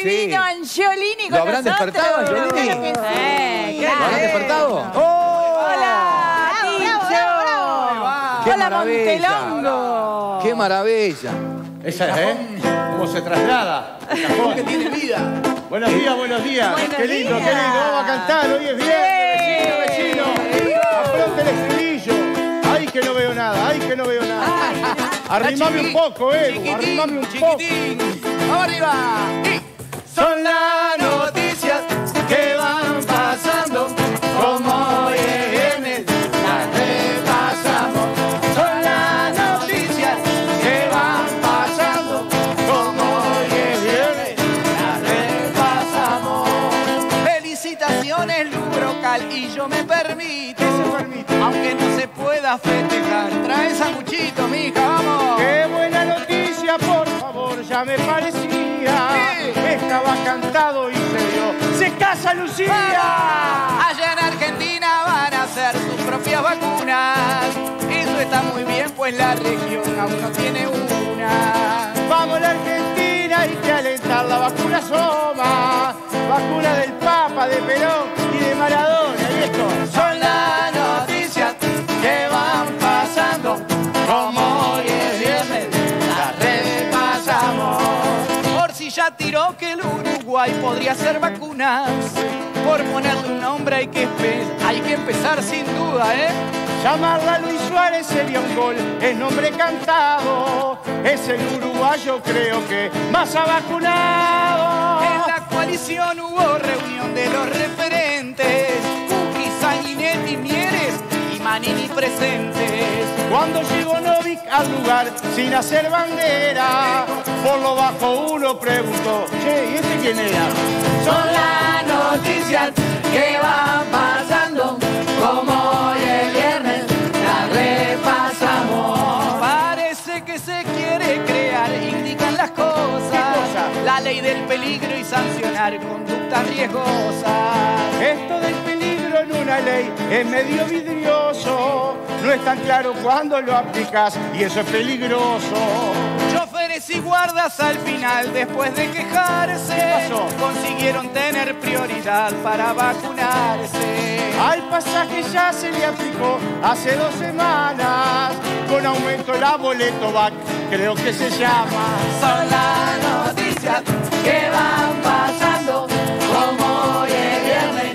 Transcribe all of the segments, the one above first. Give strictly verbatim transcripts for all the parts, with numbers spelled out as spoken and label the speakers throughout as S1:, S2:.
S1: sí.
S2: vino Angiolini con
S1: ¿Lo habrán
S2: nosotros.
S1: despertado, Angiolini?
S2: Claro que sí.
S1: ¿Lo habrán despertado? ¡Oh!
S2: Hola, Tincho.
S1: ¡Qué
S2: Hola,
S1: maravilla!
S2: Montelongo.
S1: ¡Qué maravilla!
S3: Esa es, ¿eh? Cómo se traslada. El cajón que tiene vida. Buenos días, buenos días.
S2: Buenos
S3: qué lindo,
S2: días.
S3: qué lindo. Vamos a cantar. Hoy es viernes, vecino, vecino. Afronte el estribillo. Ay, que no veo nada. Ay, que no veo nada. Arrimame un poco, Edu. Arrimame un poco.
S1: ¡Vamos arriba!
S3: Son las noticias que van pasando. Como hoy es viernes, las repasamos. Son las noticias que van pasando. Como hoy es viernes, las repasamos.
S4: Felicitaciones, Lubrocal, y yo me permito,
S3: ¿Qué se permite?
S4: aunque no se pueda festejar. Trae sanguchito, mija, vamos.
S3: Qué buena noticia, por favor, ya me parecía. Estaba cantado y se dio. ¡Se casa Lucía!
S4: Allá en Argentina van a hacer sus propias vacunas. Eso está muy bien, pues la región aún no tiene una.
S3: Vamos a la Argentina, hay que alentar la vacuna Soma. Vacuna del Papa, de Perón y de Maradona. Y esto son las noticias que van pasando. Como hoy es viernes, las repasamos.
S4: Por si ya tiró que el Uruguay podría hacer vacunas. Por ponerle un nombre hay que, hay que empezar sin duda, ¿eh?
S3: Llamarla Luis Suárez sería un gol, es nombre cantado. Es el uruguayo, creo que más ha vacunado.
S4: En la coalición hubo reunión de los referentes. Cookie, Sanguinetti, Mieres y Manini presentes.
S3: Cuando llegó Novik al lugar sin hacer bandera, por lo bajo uno preguntó, che, ¿y este quién era? Son las noticias que van pasando, como hoy es viernes, las repasamos.
S4: Parece que se quiere crear, indican las cosas.
S3: ¿Qué cosa?
S4: La ley del peligro y sancionar conductas riesgosas.
S3: Esto del peligro en una ley es medio vidrioso, no es tan claro cuando lo aplicas y eso es peligroso.
S4: Choferes y guardas al final, después de quejarse,
S3: ¿Qué pasó?
S4: consiguieron tener prioridad para vacunarse.
S3: Al pasaje ya se le aplicó hace dos semanas, con aumento la boleto V A C, creo que se llama.
S4: Son las noticias que van pasando, como hoy es viernes,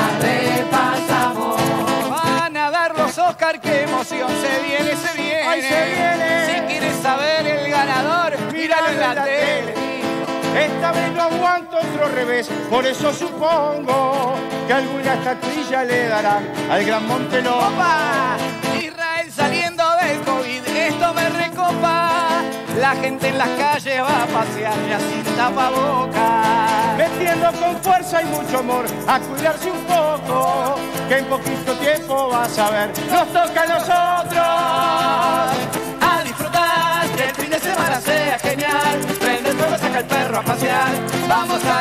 S4: las repasamos. Van a dar los Oscar, qué emoción, se viene, se viene.
S3: ¡Ay, se viene!
S4: Si quieres saber el ganador, míralo en la tele.
S3: Esta vez no aguanto otro revés, por eso supongo que alguna estatuilla le darán al gran Montelongo.
S4: ¡Opa! Israel saliendo del COVID, esto me recopa. La gente en las calles va a pasear ya sin tapabocas.
S3: Metiendo con fuerza y mucho amor a cuidarse un poco, que en poquito tiempo vas a ver, nos toca a nosotros.
S4: A disfrutar, que el fin de semana sea genial. Prende el fuego, saca el perro a pasear. Vamos a